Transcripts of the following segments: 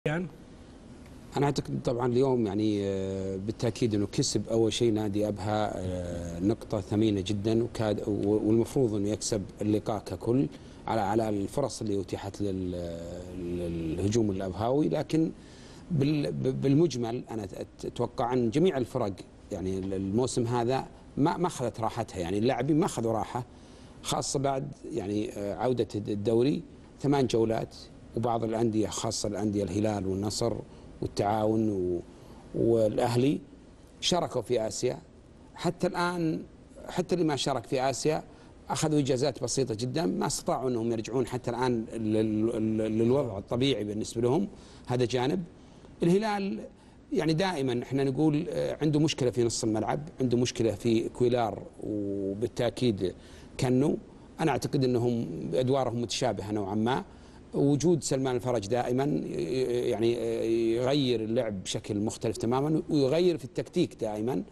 يعني أنا أعتقد طبعا اليوم يعني بالتأكيد أنه كسب أول شيء نادي أبها نقطة ثمينة جدا والمفروض أنه يكسب اللقاء ككل على الفرص اللي أتيحت للهجوم الأبهاوي، لكن بالمجمل أنا أتوقع أن جميع الفرق يعني الموسم هذا ما أخذت راحتها، يعني اللاعبين ما أخذوا راحة، خاصة بعد يعني عودة الدوري 8 جولات، وبعض الأندية خاصة الأندية الهلال والنصر والتعاون والأهلي شاركوا في آسيا. حتى الآن حتى اللي ما شارك في آسيا أخذوا إجازات بسيطة جدا، ما استطاعوا أنهم يرجعون حتى الآن للوضع الطبيعي بالنسبة لهم. هذا جانب. الهلال يعني دائما احنا نقول عنده مشكلة في نص الملعب، عنده مشكلة في كويلار وبالتأكيد كنو. أنا أعتقد أنهم أدوارهم متشابهة نوعا ما. وجود سلمان الفرج دائما يعني يغير اللعب بشكل مختلف تماما ويغير في التكتيك دائما.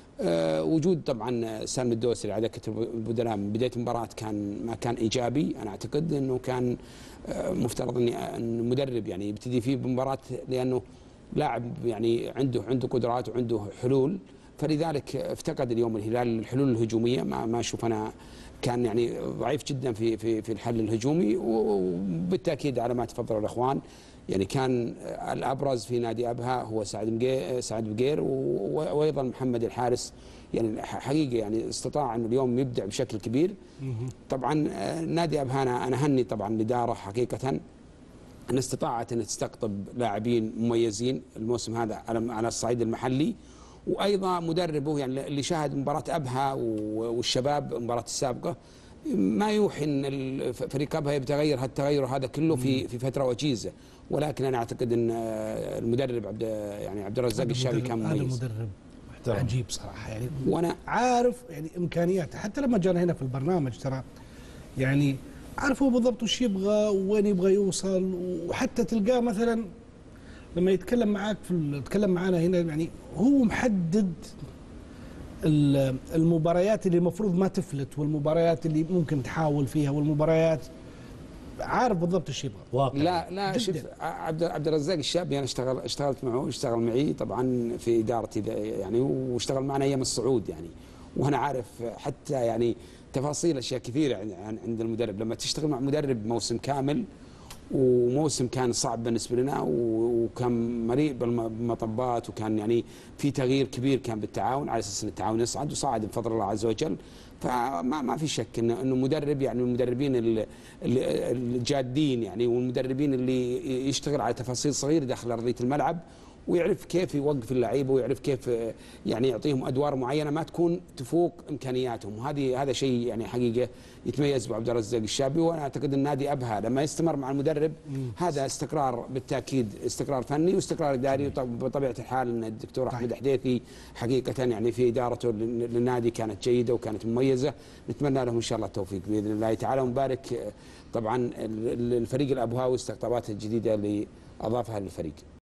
وجود طبعا سالم الدوسري على دكة البدلاء من بداية المباراة ما كان إيجابي. أنا أعتقد أنه كان مفترض أن المدرب يعني يبتدي فيه بمباراة، لأنه لاعب يعني عنده قدرات وعنده حلول، فلذلك افتقد اليوم الهلال الحلول الهجوميه. ما اشوف انا كان يعني ضعيف جدا في الحل الهجومي، وبالتاكيد على ما تفضل الاخوان يعني كان الابرز في نادي ابها هو سعد بقير وايضا محمد الحارس. يعني حقيقه يعني استطاع انه اليوم يبدع بشكل كبير. طبعا نادي ابها انا اهني طبعا الاداره حقيقه أن استطاعت أن تستقطب لاعبين مميزين الموسم هذا على الصعيد المحلي، وأيضا مدربه يعني اللي شاهد مباراة أبها والشباب المباراة السابقة ما يوحي أن فريق أبها يتغير هالتغير هذا كله في فترة وجيزة، ولكن أنا أعتقد أن المدرب عبد الرزاق الشابي كان مميز. هذا مدرب عجيب صراحة، يعني وأنا عارف يعني إمكانياته. حتى لما جانا هنا في البرنامج ترى يعني عارف هو بالضبط وش يبغى وين يبغى يوصل، وحتى تلقاه مثلا لما يتكلم معاك يتكلم معانا هنا يعني هو محدد المباريات اللي المفروض ما تفلت والمباريات اللي ممكن تحاول فيها والمباريات عارف بالضبط ايش يبغى. واقع. لا شوف عبد الرزاق الشابي انا اشتغلت معه، اشتغل معي طبعا في ادارتي يعني، واشتغل معنا ايام الصعود يعني، وانا عارف حتى يعني تفاصيل اشياء كثيره عند المدرب. لما تشتغل مع مدرب موسم كامل، وموسم كان صعب بالنسبه لنا وكان مليء بالمطبات، وكان يعني في تغيير كبير كان بالتعاون على اساس ان التعاون يصعد، وصعد بفضل الله عز وجل. فما في شك انه مدرب يعني من المدربين الجادين يعني، والمدربين اللي يشتغل على تفاصيل صغيره داخل ارضيه الملعب، ويعرف كيف يوقف اللعيبه، ويعرف كيف يعني يعطيهم ادوار معينه ما تكون تفوق امكانياتهم. هذا شيء يعني حقيقه يتميز بعبد الرزاق الشابي. وانا اعتقد ان نادي ابها لما يستمر مع المدرب هذا استقرار بالتاكيد، استقرار فني واستقرار اداري. بطبيعه الحال ان الدكتور احمد حديثي حقيقه يعني في ادارته للنادي كانت جيده وكانت مميزه. نتمنى لهم ان شاء الله التوفيق باذن الله تعالى، ونبارك طبعا الفريق الابهاوي استقطاباته الجديده اللي اضافها للفريق.